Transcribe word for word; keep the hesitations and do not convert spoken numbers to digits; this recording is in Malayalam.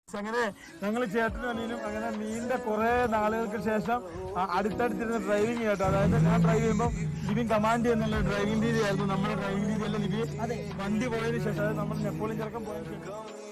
അങ്ങനെ ഞങ്ങൾ ചേട്ടനും അനിയനും അങ്ങനെ നീണ്ട കുറെ നാളുകൾക്ക് ശേഷം അടുത്തടുത്തിരുന്ന ഡ്രൈവിംഗ് കേട്ടോ. അതായത് ഞാൻ ഡ്രൈവ് ചെയ്യുമ്പോൾ ലിവിൻ കമാൻഡ് ചെയ്യുന്നുള്ള ഡ്രൈവിംഗ് രീതിയായിരുന്നു നമ്മുടെ ഡ്രൈവിംഗ് രീതിയല്ല ലിവി വണ്ടി പോയതിനു ശേഷം, അതായത് നമ്മൾ നെപ്പോളിയൻ ചെറുക്കം പോയതിനു ശേഷം